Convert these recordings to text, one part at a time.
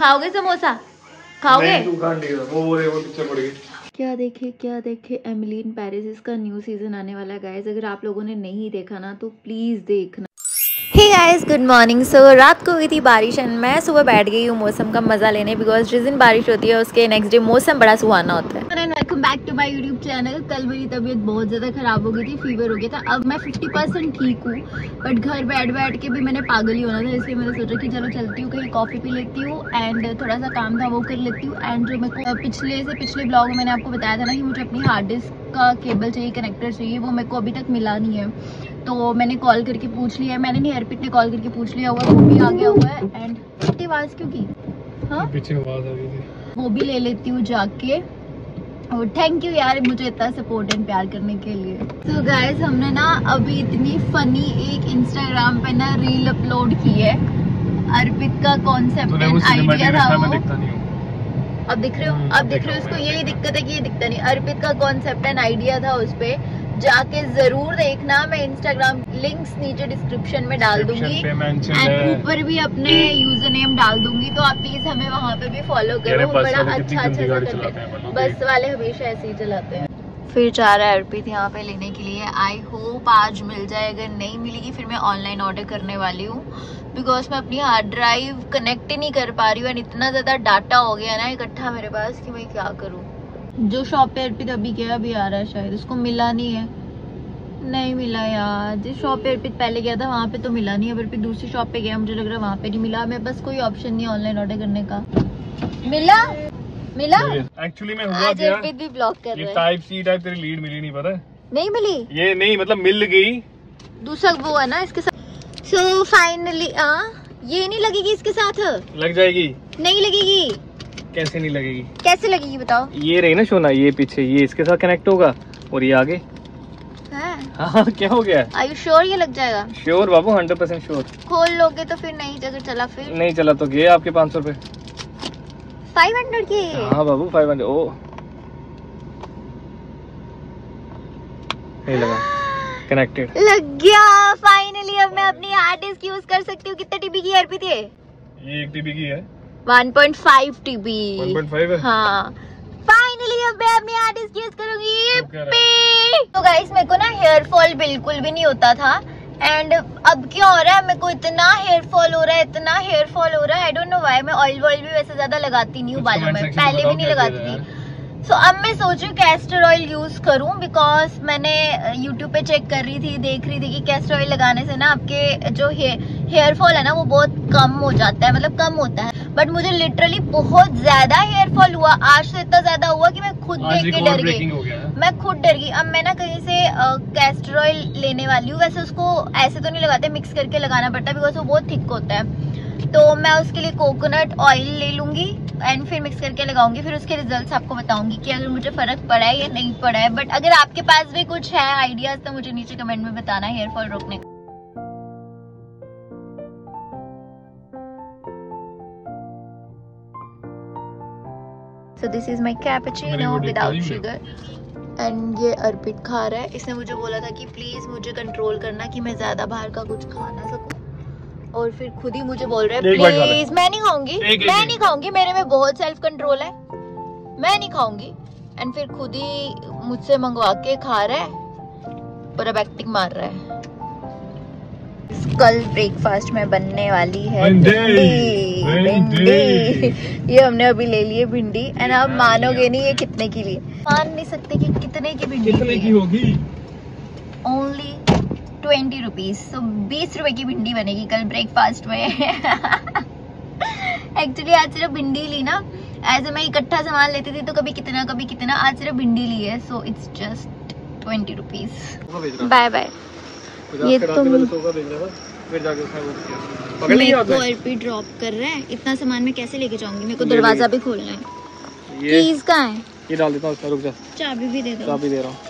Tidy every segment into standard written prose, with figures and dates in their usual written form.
खाओगे समोसा? खाओगे? क्या देखे एमिली इन पेरिस, इसका न्यू सीजन आने वाला है गाइस। अगर आप लोगों ने नहीं देखा ना तो प्लीज देखना। Hey guys, good morning. So रात को हुई थी बारिश एंड मैं सुबह बैठ गई हूँ मौसम का मजा लेने, बिकॉज जिस दिन बारिश होती है उसके नेक्स्ट डे मौसम बड़ा सुहाना होता है। Welcome back to my YouTube channel. कल मेरी तबीयत बहुत ज़्यादा ख़राब हो गई थी, फीवर हो गया था। अब मैं 50% ठीक हूँ, बट घर बैठ के भी मैंने पागल ही होना था, इसलिए मैंने सोचा कि चलो चलती हूँ कहीं कॉफ़ी पी लेती हूँ एंड थोड़ा सा काम था वो कर लेती हूँ। एंड जो मेरे को पिछले ब्लॉग में मैंने आपको बताया था ना कि मुझे अपनी हार्ड डिस्क का केबल चाहिए, कनेक्टर चाहिए, वो मेरे को अभी तक मिला नहीं है। तो मैंने कॉल करके पूछ लिया है, मैंने नहीं, अर्पित ने कॉल करके पूछ लिया हुआ, वो भी आ गया हुआ है। एंड इतनी आवाज़ क्यों की? हाँ, पीछे आवाज़ आ गई थी, वो भी ले लेती हूँ जाके। और थैंक यू यार मुझे इतना सपोर्ट एंड प्यार करने के लिए। तो गाइस, हमने ना अभी इतनी फनी एक इंस्टाग्राम पे ना रील अपलोड की है। अर्पित का कॉन्सेप्ट एंड आइडिया था वो। अब दिख रहे हो? अब दिख रहे हो? उसको यही दिक्कत है कि ये दिखता नहीं। अर्पित का कॉन्सेप्ट एंड आइडिया था, उस पे जाके जरूर देखना। मैं इंस्टाग्राम लिंक्स नीचे डिस्क्रिप्शन में डाल दूंगी एंड ऊपर भी अपने यूजर नेम डाल दूंगी, तो आप प्लीज हमें वहाँ पे भी फॉलो करो। बड़ा अच्छा कंटेंट, बस वाले हमेशा ऐसे ही चलाते हैं। फिर जा रहा है अर्पित यहाँ पे लेने के लिए। आई होप आज मिल जाए, अगर नहीं मिलेगी फिर मैं ऑनलाइन ऑर्डर करने वाली हूँ, बिकॉज मैं अपनी हार्ड ड्राइव कनेक्ट ही नहीं कर पा रही हूँ एंड इतना ज्यादा डाटा हो गया ना इकट्ठा मेरे पास कि मैं क्या करूँ। जो शॉप पे अर्पित अभी गया अभी आ रहा है, शायद उसको मिला नहीं है। नहीं मिला यार, जिस शॉप पे अर्पित पहले गया था वहाँ पे तो मिला नहीं है, अर्पित दूसरी शॉप पे गया, मुझे लग रहा है वहाँ पे नहीं मिला। मेरे पास कोई ऑप्शन नहीं ऑनलाइन ऑर्डर करने का। मिला एक्चुअली मैं हुआ क्या, अर्पित भी ब्लॉक कर रहा है। टाइप सी टाइप तेरी लीड मिली नहीं, पता है? नहीं मिली, ये नहीं मतलब मिल गई, दूसरा वो है ना इसके साथ। सो फाइनली ये नहीं लगेगी इसके साथ? लग जाएगी। नहीं लगेगी? कैसे नहीं लगेगी? कैसे लगेगी बताओ? ये रही ना सोना, ये पीछे ये इसके साथ कनेक्ट होगा और ये आगे। हाँ क्या हो गया? Are you sure ये लग जाएगा? श्योर बाबू, 100% श्योर। खोल लोगे तो फिर नहीं, अगर चला फिर नहीं चला तो गए आपके 500 रुपए। 500 के? हाँ बाबू 500। ओ नहीं लगा, कनेक्टेड लग गया फाइनली। अब मैं अपनी हार्ड डिस्क यूज कर सकती हूँ। कितने टीबी की है अर्पित? ये 1 TB की है। 1.5 टीबी। 1.5 है? हाँ फाइनली अब मैं अपनी हार्ड डिस्क यूज करूंगी। तो गाइस, मेरे को ना हेयर फॉल बिल्कुल भी नहीं होता था एंड अब क्या हो रहा है, मेरे को इतना हेयर फॉल हो रहा है, इतना हेयर फॉल हो रहा है। I don't know why. मैं ऑयल भी वैसे ज्यादा लगाती नहीं हूँ बालों में, पहले भी नहीं लगाती थी। सो अब मैं सोच रही हूँ कैस्टर ऑयल यूज करूँ, बिकॉज मैंने यूट्यूब पे चेक कर रही थी, देख रही थी कि कैस्टर ऑयल लगाने से ना आपके जो हेयर फॉल है ना वो बहुत कम हो जाता है, मतलब कम होता है। बट मुझे लिटरली बहुत ज्यादा हेयर फॉल हुआ, आज से इतना ज्यादा हुआ कि मैं खुद देख के डर गई। मैं खुद डर गई। अब मैं ना कहीं से कैस्टर ऑयल लेने वाली हूँ। वैसे उसको ऐसे तो नहीं लगाते, मिक्स करके लगाना पड़ता है, बिकॉज वो बहुत थिक होता है। तो मैं उसके लिए कोकोनट ऑयल ले लूंगी एंड फिर मिक्स करके लगाऊंगी, फिर उसके रिजल्ट्स आपको बताऊंगी कि अगर मुझे फर्क पड़ा है या नहीं पड़ा है। बट अगर आपके पास भी कुछ है आइडियाज तो मुझे नीचे कमेंट में बताना हेयर फॉल रोकने का। So this is my cappuccino without sugar and ये अर्पित खा रहा है। इसने मुझे बोला था कि प्लीज मुझे कंट्रोल करना कि मैं ज्यादा बाहर का कुछ खा ना सकूं, और फिर खुद ही मुझे बोल रहा है प्लीज। मैं नहीं खाऊंगी, मैं नहीं खाऊंगी, मेरे में बहुत सेल्फ कंट्रोल है, मैं नहीं खाऊंगी। एंड फिर खुद ही मुझसे मंगवा के खा रहा है, पर अब एक्टिंग मार रहा है। कल ब्रेकफास्ट में बनने वाली है भिंडी। ये हमने अभी ले लिए भिंडी एंड आप मानोगे नहीं ये कितने की लिए, मान नहीं सकते कि कितने की भिंडी कितने की होगी। Only 20 rupees. तो 20 रुपए की भिंडी बनेगी कल ब्रेकफास्ट में। एक्चुअली आज सिर्फ भिंडी ली ना, ऐसे मैं इकट्ठा सामान लेती थी तो कभी कितना, आज सिर्फ भिंडी ली है। So it's just 20 rupees. Bye bye. ये तुम मेरे को अर्पित ड्रॉप कर रहा है, इतना सामान मैं कैसे लेके जाऊंगी? मेरे को दरवाजा भी खोलना है। कीज कहाँ है? ये डाल देता हूँ, रुक जा। चाबी भी दे दो। चाबी दे रहा हूँ।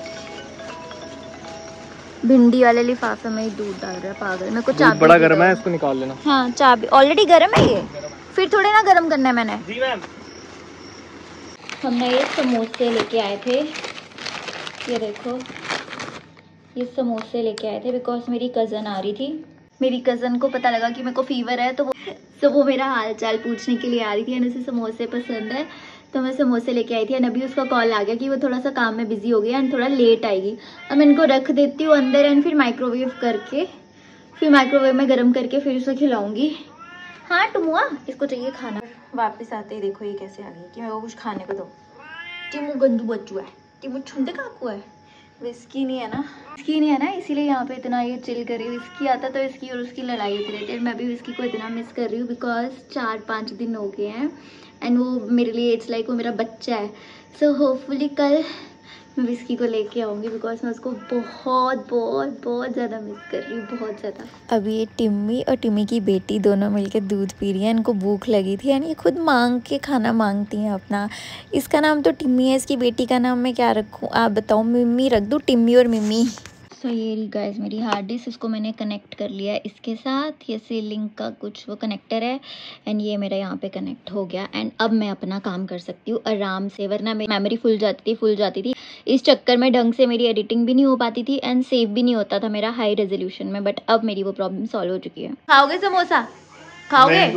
भिंडी वाले लिफाफे में ही दूध डाल रहा है पागल। मेरे को चाबी बड़ा गर्म है, इसको निकाल लेना। हाँ चाबी ऑलरेडी गर्म है, ये फिर थोड़े ना गर्म करना है मैंने। जी मैम। हमने ये समोसे लेके आए थे, ये देखो ये समोसे लेके आए थे बिकॉज मेरी कज़न आ रही थी। मेरी कज़न को पता लगा कि मेरे को फीवर है तो तो वो मेरा हाल चाल पूछने के लिए आ रही थी एंड उसे समोसे पसंद है, तो मैं समोसे लेके आई थी एंड अभी उसका कॉल आ गया कि वो थोड़ा सा काम में बिजी हो गया एंड थोड़ा लेट आएगी। अब मैं इनको रख देती हूँ अंदर एंड फिर माइक्रोवेव में गर्म करके फिर उसे खिलाऊंगी। हाँ टुमुआ, इसको चाहिए खाना। वापस आते ही देखो ये कैसे आ गई कि मेरे को कुछ खाने को दो। टिमू गंदू बच्चू है, टिमू छुंदे काकू है। विस्की नहीं है ना, इसीलिए यहाँ पे इतना ये चिल कर रही हूँ। विस्की आता तो इसकी और उसकी लड़ाई होती रहती है। मैं भी विस्की को इतना मिस कर रही हूँ बिकॉज 4-5 दिन हो गए हैं एंड वो मेरे लिए इट्स लाइक वो मेरा बच्चा है। सो होपफुली कल मैं विस्की को लेके आऊँगी बिकॉज मैं उसको बहुत ज़्यादा मिस कर रही हूँ, बहुत ज़्यादा। अभी ये टिम्मी और टिम्मी की बेटी दोनों मिलके दूध पी रही हैं। इनको भूख लगी थी यानी ये खुद मांग के खाना मांगती हैं अपना। इसका नाम तो टिम्मी है, इसकी बेटी का नाम मैं क्या रखूँ आप बताओ? मिम्मी रख दूँ, टिम्मी और मिम्मी। सो ये रही गाइस मेरी हार्ड डिस्क, इसको मैंने कनेक्ट कर लिया है इसके साथ। ये सी लिंक का कुछ वो कनेक्टर है एंड ये मेरा यहाँ पे कनेक्ट हो गया एंड अब मैं अपना काम कर सकती हूँ आराम से, वरना मेरी मेमोरी फुल जाती थी। इस चक्कर में ढंग से मेरी एडिटिंग भी नहीं हो पाती थी एंड सेव भी नहीं होता था मेरा हाई रेजोल्यूशन में, बट अब मेरी वो प्रॉब्लम सॉल्व हो चुकी है। खाओगे समोसा? खाओगे?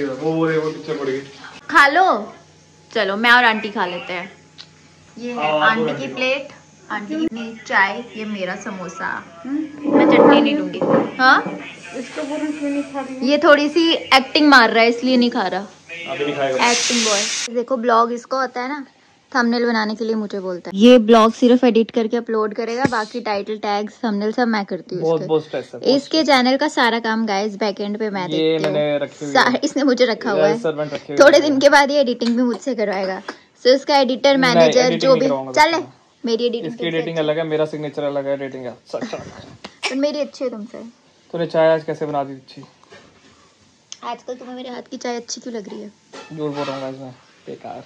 खा लो, चलो मैं और आंटी खा लेते हैं। ये है आंटी की प्लेट, आंटी की चाय, ये मेरा समोसा। मैं चटनी नहीं लूंगी। हाँ इसको नहीं खा रही। ये थोड़ी सी एक्टिंग मार रहा है इसलिए नहीं खा रहा। अभी नहीं खाएगा। Acting boy. देखो ब्लॉग इसको होता है ना, थंबनेल बनाने के लिए मुझे बोलता है। ये ब्लॉग सिर्फ एडिट करके अपलोड करेगा, बाकी टाइटल टैग्स थंबनेल सब मैं करती हूँ। इसके चैनल का सारा काम गाइस बैकएंड पे मैं देखती हूँ। इसने मुझे रखा हुआ है। थोड़े दिन के बाद ये एडिटिंग भी मुझसे करवाएगा। सो इसका एडिटर मैनेजर जो भी चले, मेरी एडिटिंग अलग है, मेरा सिग्नेचर अलग है, एडिटिंग है। पर मेरी अच्छी है तुमसे। तूने चाय आज कैसे बना दी अच्छी? आजकल तुम्हें मेरे हाथ की चाय अच्छी क्यों लग रही है? झूठ बोल रहा हूँ इसमें, बेकार।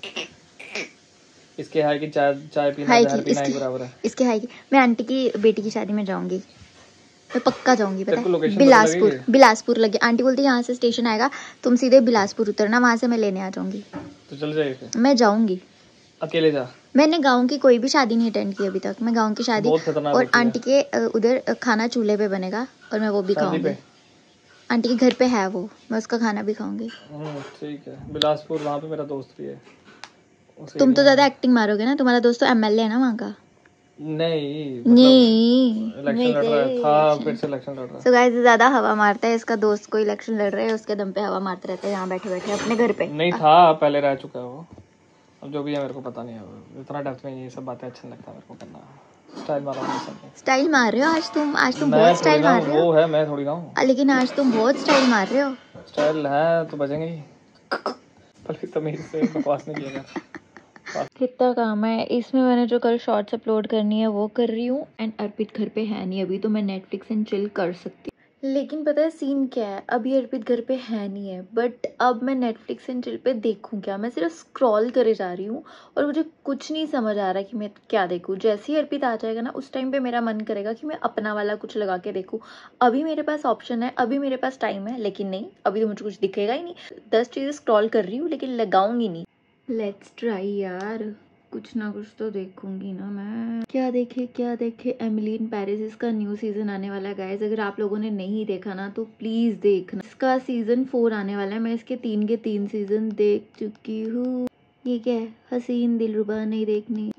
इसके हाई की चाय पीना एक बराबर है। इसके हाई की मैं आंटी की बेटी की शादी में जाऊंगी, मैं पक्का जाऊंगी। पता है बिलासपुर लगे। आंटी बोलती है यहाँ से स्टेशन आएगा, तुम सीधे बिलासपुर उतरना, वहां से मैं लेने आ जाऊंगी। तो चल जाइए। मैं जाऊंगी अकेले जा। मैंने गांव की कोई भी शादी नहीं अटेंड की अभी तक। मैं गांव की शादी और आंटी के उधर खाना चूल्हे पे बनेगा और मैं वो भी खाऊंगी। आंटी के घर पे है वो, मैं उसका खाना भी खाऊंगी। ठीक है। बिलासपुर वहाँ पे मेरा दोस्त भी है। तुम तो ज्यादा एक्टिंग मारोगे ना, तुम्हारा दोस्त तो एमएलए है ना वहाँ का। नहीं इलेक्शन लड़ रहा था, फिर से इलेक्शन लड़ रहा है। सो गाइस ज्यादा हवा मारता है, इसका दोस्त को इलेक्शन लड़ रहा है, उसके दम पे हवा मारते रहते हैं यहाँ बैठे बैठे अपने घर पे। नहीं था, पहले रह चुका है वो। अब जो भी है मेरे को पता नहीं है, इतना डेप्थ में ये सब बातें अच्छा लगता है मेरे को करना। स्टाइल मार रहे हो आज तुम बहुत स्टाइल मार रहे हो। वो है, मैं थोड़ी ना हूँ। लेकिन आज तुम बहुत स्टाइल मार रहे हो। स्टाइल है तो बजेंगे ही। पहले तमीज से बकवास नहीं किया। कितना काम है इसमें। मैंने जो कल शॉर्ट्स अपलोड करनी है वो कर रही हूँ एंड अर्पित घर पे है नहीं अभी, तो मैं नेटफ्लिक्स एंड चिल कर सकती हूँ। लेकिन पता है सीन क्या है, अभी अर्पित घर पे है नहीं है, बट अब मैं नेटफ्लिक्स एंड चिल पे देखूँ क्या? मैं सिर्फ स्क्रॉल करे जा रही हूँ और मुझे कुछ नहीं समझ आ रहा कि मैं क्या देखूँ। जैसे ही अर्पित आ जाएगा ना, उस टाइम पे मेरा मन करेगा कि मैं अपना वाला कुछ लगा के देखूँ। अभी मेरे पास ऑप्शन है, अभी मेरे पास टाइम है, लेकिन नहीं, अभी तो मुझे कुछ दिखेगा ही नहीं। 10 चीज़ें स्क्रॉल कर रही हूँ लेकिन लगाऊंगी नहीं। लेट्स ट्राई यार, कुछ ना कुछ तो देखूंगी ना मैं। क्या देखे एमिली इन पेरिस, इसका न्यू सीजन आने वाला है गाइस। अगर आप लोगों ने नहीं देखा ना तो प्लीज देखना। इसका सीजन 4 आने वाला है। मैं इसके 3 के 3 सीजन देख चुकी हूँ। ये क्या है, हसीन दिलरुबा नहीं देखनी?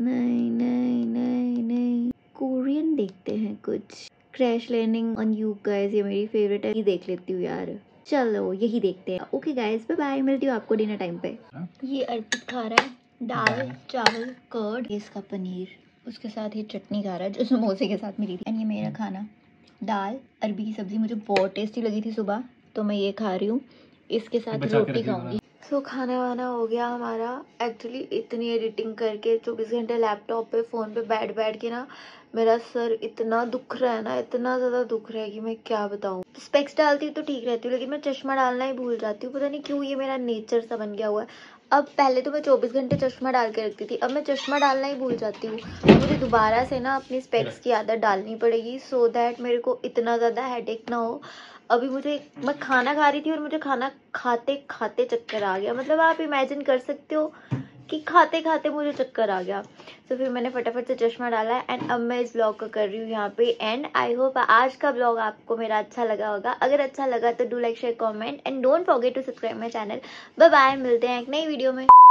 नहीं, कोरियन देखते हैं कुछ। Crash landing on you guys, ये मेरी फेवरेट है, ये देख लेती हूँ यार। चलो यही देखते हैं। ओके गाइस बाय बाय, मिलती हूँ आपको डिनर टाइम पे। ये अर्पित खा रहा है दाल चावल कर्ड, इसका पनीर, उसके साथ ये चटनी खा रहा है जो समोसे के साथ मिली थी। एंड ये मेरा खाना दाल अरबी की सब्जी, मुझे बहुत टेस्टी लगी थी सुबह, तो मैं ये खा रही हूँ। इसके साथ रोटी खाऊंगी। सो खाना वाना हो गया हमारा। एक्चुअली इतनी एडिटिंग करके 24 घंटे लैपटॉप पे फ़ोन पे बैठ के ना मेरा सर इतना दुख रहा है ना, इतना ज़्यादा दुख रहा है कि मैं क्या बताऊँ। स्पेक्स डालती हूँ तो ठीक रहती हूँ, लेकिन मैं चश्मा डालना ही भूल जाती हूँ। पता नहीं क्यों, ये मेरा नेचर सा बन गया हुआ है। अब पहले तो मैं 24 घंटे चश्मा डाल के रखती थी, अब मैं चश्मा डालना ही भूल जाती हूँ। मुझे दोबारा से ना अपनी स्पेक्स की आदत डालनी पड़ेगी, सो दैट मेरे को इतना ज़्यादा हेडेक ना हो। अभी मैं खाना खा रही थी और मुझे खाना खाते खाते चक्कर आ गया। मतलब आप इमेजिन कर सकते हो कि खाते खाते मुझे चक्कर आ गया। तो फिर मैंने फटाफट से चश्मा डाला एंड अब मैं इस ब्लॉग को कर रही हूँ यहाँ पे एंड। आई होप आज का ब्लॉग आपको मेरा अच्छा लगा होगा। अगर अच्छा लगा तो do like share comment and don't forget to subscribe my channel. Bye bye, मिलते हैं एक नई वीडियो में।